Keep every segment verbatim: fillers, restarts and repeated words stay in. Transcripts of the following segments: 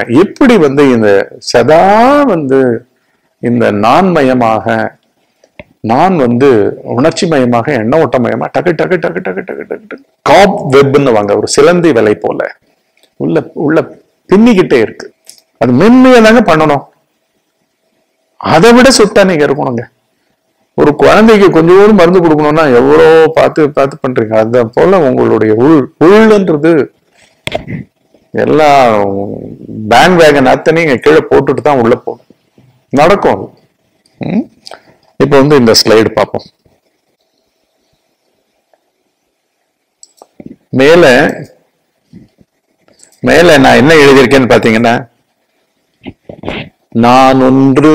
எப்படி வந்து இந்த சதா வந்து இந்த நான்மயமாக, நான் வந்து உணர்ச்சி மயமாக, எண்ண ஓட்டமயமா டக்கு டக்கு டக்கு டக்கு டக்கு டக்கு காப் வெப்னு வாங்க, ஒரு சிலந்தி விலை போல உள்ள உள்ள பின்னிக்கிட்டே இருக்கு. அது மென்மையா தாங்க பண்ணணும். அதை விட சுத்தா நீங்க இருக்கணுங்க. ஒரு குழந்தைக்கு கொஞ்சோடு மருந்து கொடுக்கணும்னா எவ்வளோ பார்த்து பார்த்து பண்றீங்க. அத போல உங்களுடைய உள் உள்ளன்றது எல்லா பேண்ட் வேகன் அத்தனையும் கீழே போட்டுட்டு தான் உள்ள போகும், நடக்கும். இப்ப வந்து இந்த ஸ்லைடு பார்ப்போம். மேல மேல நான் என்ன எழுதியிருக்கேன்னு பாத்தீங்கன்னா, நான் ஒன்று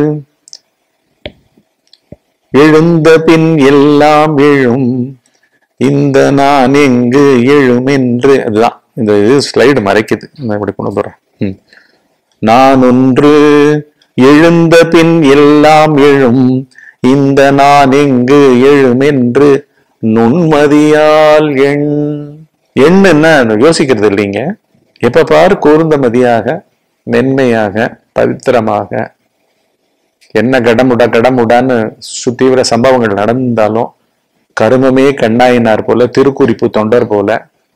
எழுந்த பின் எல்லாம் எழும், இந்த நான் எங்கு எழும் என்று. அதுதான் இந்த ஸ்லைடு மறைக்குது, நான் இப்படி கொண்டு போறேன். நான் ஒன்று எழுந்த பின் எல்லாம் எழும், இந்த நான் எங்கு எழும் என்று நுண்மதியால் எண். எண் என்ன யோசிக்கிறது இல்லைங்க. எப்ப பாரு கூர்ந்த மதியாக, மென்மையாக, பவித்திரமாக, என்ன கடமுடா கடமுடான்னு சுத்தீவிர சம்பவங்கள் நடந்தாலும் கருமமே கண்ணாயினார் போல, திருக்குறிப்பு தொண்டர் போல,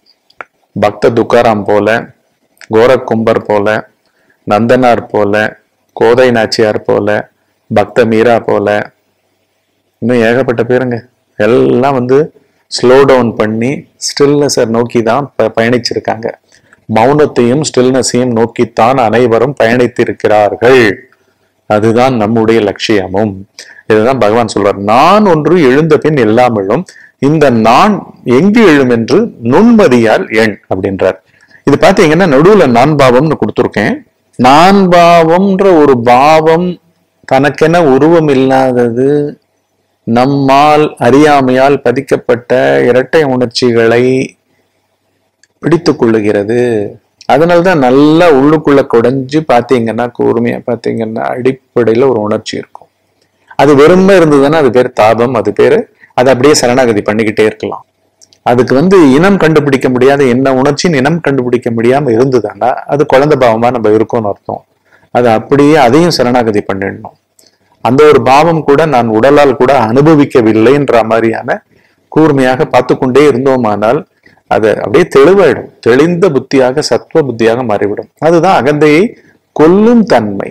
பக்த துக்காராம் போல, கோரக்கும்பர் போல, நந்தனார் போல, கோதை நாச்சியார் போல, பக்த மீரா போல, இன்னும் ஏகப்பட்ட பேருங்க. எல்லாம் வந்து ஸ்லோ டவுன் பண்ணி ஸ்டில்னஸை நோக்கி தான் பயணிச்சிருக்காங்க. மௌனத்தையும் ஸ்டில்னஸையும் நோக்கித்தான் அனைவரும் பயணித்திருக்கிறார்கள். அதுதான் நம்முடைய லட்சியமும். இதுதான் பகவான் சொல்றார், நான் ஒன்று எழுந்த பின் எல்லாம் எழும், இந்த நான் எங்கு எழும் என்று நுண்மதியால் எண் அப்படின்றார். இது பாத்தீங்கன்னா நடுவுல நான் பாவம்னு கொடுத்துருக்கேன். நான் பாவம்ன்ற ஒரு பாவம் தனக்கென உருவம் இல்லாதது, நம்மால் அறியாமையால் பதிக்கப்பட்ட இரட்டை உணர்ச்சிகளை பிடித்துக் கொள்ளுகிறது. அதனால்தான் நல்லா உள்ளுக்குள்ள குடைஞ்சு பாத்தீங்கன்னா, கூர்மையா பாத்தீங்கன்னா அடிப்படையில ஒரு உணர்ச்சி இருக்கும். அது வெறுமை இருந்ததுன்னா அது பேர் தாபம், அது பேரு அதை அப்படியே சரணாகதி பண்ணிக்கிட்டே இருக்கலாம். அதுக்கு வந்து இனம் கண்டுபிடிக்க முடியாத என்ன உணர்ச்சின்னு இனம் கண்டுபிடிக்க முடியாம இருந்ததுன்னா அது குழந்தை பாவமா நம்ம இருக்கோம்னு அர்த்தம். அது அப்படியே அதையும் சரணாகதி பண்ணிடணும். அந்த ஒரு பாவம் கூட நான் உடலால் கூட அனுபவிக்கவில்லைன்ற மாதிரியான கூர்மையாக பார்த்து கொண்டே இருந்தோமானால் அது அப்படியே தெளிவாயிடும். தெளிந்த புத்தியாக, சத்துவ புத்தியாக மாறிவிடும். அதுதான் அகந்தையை கொல்லும் தன்மை,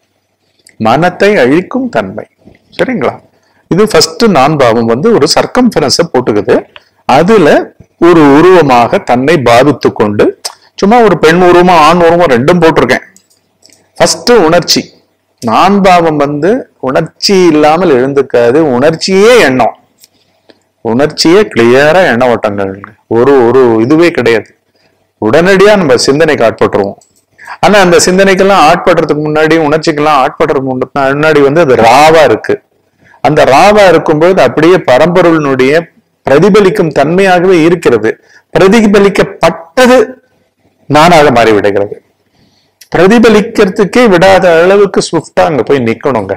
மனத்தை அழிக்கும் தன்மை. சரிங்களா? இது ஃபர்ஸ்ட் நான் பாவம் வந்து ஒரு சர்க்கம்ஃபரன்ஸை போட்டுக்குது. அதுல ஒரு உருவமாக தன்னை பாவித்து கொண்டு, சும்மா ஒரு பெண் உருவமா ஆண் உருவம் ரெண்டும் போட்டிருக்கேன். ஃபர்ஸ்ட் உணர்ச்சி. நான் பாவம் வந்து உணர்ச்சி இல்லாமல் எழுந்துக்காது, உணர்ச்சியே எண்ணம். உணர்ச்சியே கிளியரா எண்ண ஓட்டங்கள், ஒரு ஒரு இதுவே கிடையாது. உடனடியா நம்ம சிந்தனைக்கு ஆட்பட்டுருவோம். ஆனா அந்த சிந்தனைக்கெல்லாம் ஆட்படுறதுக்கு முன்னாடி, உணர்ச்சிக்கெல்லாம் ஆட்படுறதுக்கு முன்னாடி வந்து அது ராவா இருக்கு. அந்த ராவா இருக்கும்போது அப்படியே பரம்பொருளினுடைய பிரதிபலிக்கும் தன்மையாகவே இருக்கிறது. பிரதிபலிக்கப்பட்டது நானாக மாறிவிடுகிறது. பிரதிபலிக்கிறதுக்கே விடாத அளவுக்கு ஸ்விஃப்டா அங்க போய் நிக்கணுங்க.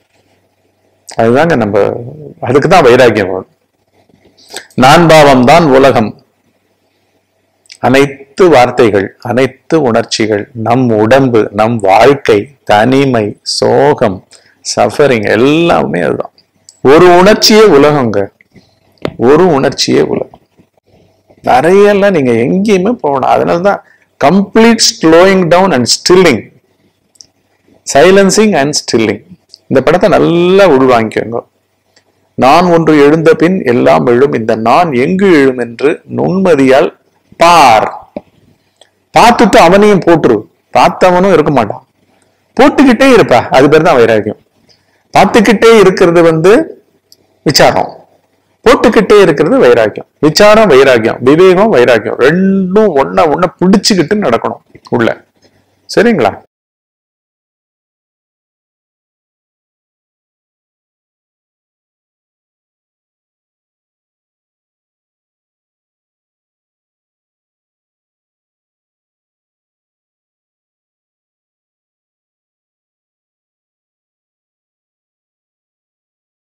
அதுதாங்க நம்ம, அதுக்குதான் வைராக்கியம் வரும். நான் பாவம் தான் உலகம். அனைத்து வார்த்தைகள், அனைத்து உணர்ச்சிகள், நம் உடம்பு, நம் வாழ்க்கை, தனிமை, சோகம், சஃபரிங் எல்லாமே அதுதான். ஒரு உணர்ச்சியே உலகங்க. ஒரு உணர்ச்சியே உலகம். நிறைய எல்லாம் நீங்க எங்கேயுமே போகணும். அதனாலதான் complete slowing down and stilling, silencing and stilling. இந்த படத்தை நல்லா உள்வாங்கிக்கோங்க. நான் ஒன்று எழுந்த பின் எல்லாம் எழும், இந்த நான் எங்கு எழும் என்று நுண்மதியால் பார். பார்த்துட்டு அவனையும் போட்டுரு. பார்த்தவனும் இருக்க மாட்டான், போட்டுக்கிட்டே இருப்பா. அது பேர் தான் வைராக்கியம். பார்த்துக்கிட்டே இருக்கிறது வந்து விசாரம், போட்டுக்கிட்டே இருக்கிறது வைராக்கியம். விசாரம் வைராக்கியம், விவேகம் வைராக்கியம், ரெண்டும் ஒன்ன ஒன்ன பிடிச்சுக்கிட்டு நடக்கணும் உள்ள. சரிங்களா?